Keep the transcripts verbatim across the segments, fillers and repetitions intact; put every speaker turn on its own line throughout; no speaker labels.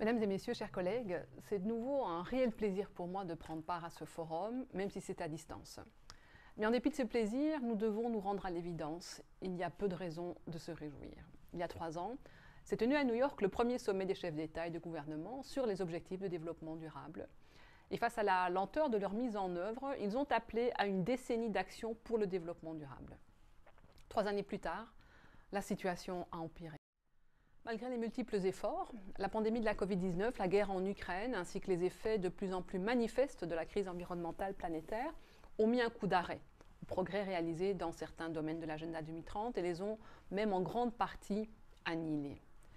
Mesdames et messieurs, chers collègues, c'est de nouveau un réel plaisir pour moi de prendre part à ce forum, même si c'est à distance. Mais en dépit de ce plaisir, nous devons nous rendre à l'évidence. Il y a peu de raisons de se réjouir. Il y a trois ans, s'est tenu à New York le premier sommet des chefs d'État et de gouvernement sur les objectifs de développement durable. Et face à la lenteur de leur mise en œuvre, ils ont appelé à une décennie d'action pour le développement durable. Trois années plus tard, la situation a empiré. Malgré les multiples efforts, la pandémie de la covid dix-neuf, la guerre en Ukraine, ainsi que les effets de plus en plus manifestes de la crise environnementale planétaire ont mis un coup d'arrêt aux progrès réalisés dans certains domaines de l'agenda deux mille trente et les ont même en grande partie annihilés.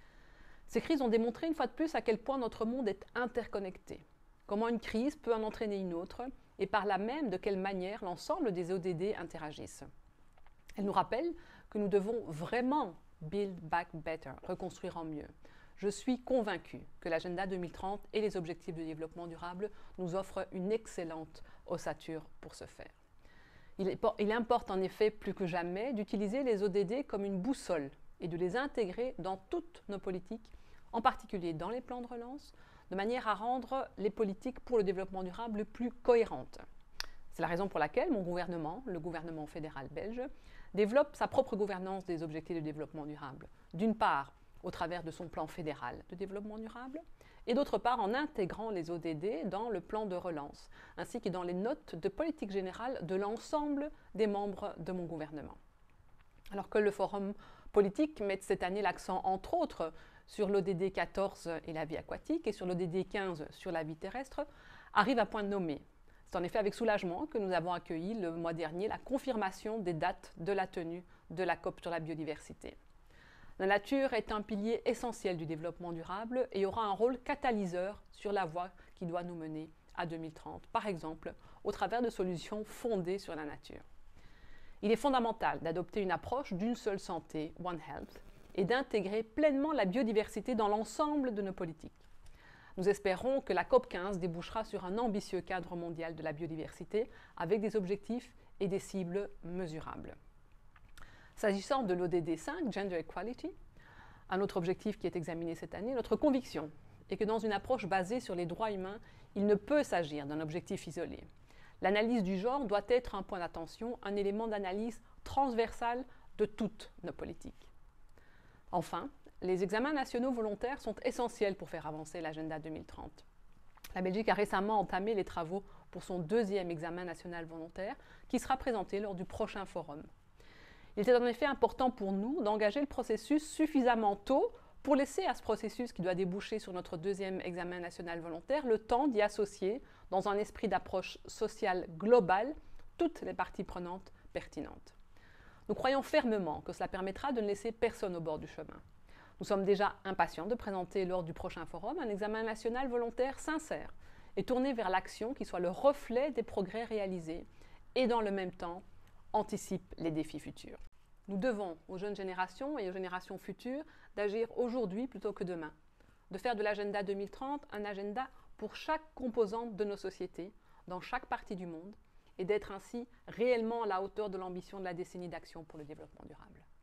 Ces crises ont démontré une fois de plus à quel point notre monde est interconnecté, comment une crise peut en entraîner une autre et par là même de quelle manière l'ensemble des O D D interagissent. Elles nous rappellent que nous devons vraiment Build Back Better, reconstruire en mieux. Je suis convaincue que l'agenda deux mille trente et les objectifs de développement durable nous offrent une excellente ossature pour ce faire. Il, est, il importe en effet plus que jamais d'utiliser les O D D comme une boussole et de les intégrer dans toutes nos politiques, en particulier dans les plans de relance, de manière à rendre les politiques pour le développement durable plus cohérentes. C'est la raison pour laquelle mon gouvernement, le gouvernement fédéral belge, développe sa propre gouvernance des objectifs de développement durable. D'une part, au travers de son plan fédéral de développement durable, et d'autre part en intégrant les O D D dans le plan de relance, ainsi que dans les notes de politique générale de l'ensemble des membres de mon gouvernement. Alors que le Forum politique met cette année l'accent, entre autres, sur l'O D D quatorze et la vie aquatique et sur l'O D D quinze sur la vie terrestre, arrive à point nommé. C'est en effet avec soulagement que nous avons accueilli le mois dernier la confirmation des dates de la tenue de la COP sur la biodiversité. La nature est un pilier essentiel du développement durable et aura un rôle catalyseur sur la voie qui doit nous mener à deux mille trente, par exemple au travers de solutions fondées sur la nature. Il est fondamental d'adopter une approche d'une seule santé, One Health, et d'intégrer pleinement la biodiversité dans l'ensemble de nos politiques. Nous espérons que la COP quinze débouchera sur un ambitieux cadre mondial de la biodiversité avec des objectifs et des cibles mesurables. S'agissant de l'O D D cinq, Gender Equality, un autre objectif qui est examiné cette année, notre conviction est que dans une approche basée sur les droits humains, il ne peut s'agir d'un objectif isolé. L'analyse du genre doit être un point d'attention, un élément d'analyse transversal de toutes nos politiques. Enfin, les examens nationaux volontaires sont essentiels pour faire avancer l'agenda deux mille trente. La Belgique a récemment entamé les travaux pour son deuxième examen national volontaire qui sera présenté lors du prochain forum. Il était en effet important pour nous d'engager le processus suffisamment tôt pour laisser à ce processus qui doit déboucher sur notre deuxième examen national volontaire le temps d'y associer, dans un esprit d'approche sociale globale, toutes les parties prenantes pertinentes. Nous croyons fermement que cela permettra de ne laisser personne au bord du chemin. Nous sommes déjà impatients de présenter lors du prochain forum un examen national volontaire sincère et tourné vers l'action qui soit le reflet des progrès réalisés et dans le même temps anticipe les défis futurs. Nous devons aux jeunes générations et aux générations futures d'agir aujourd'hui plutôt que demain, de faire de l'agenda deux mille trente un agenda pour chaque composante de nos sociétés, dans chaque partie du monde, et d'être ainsi réellement à la hauteur de l'ambition de la décennie d'action pour le développement durable.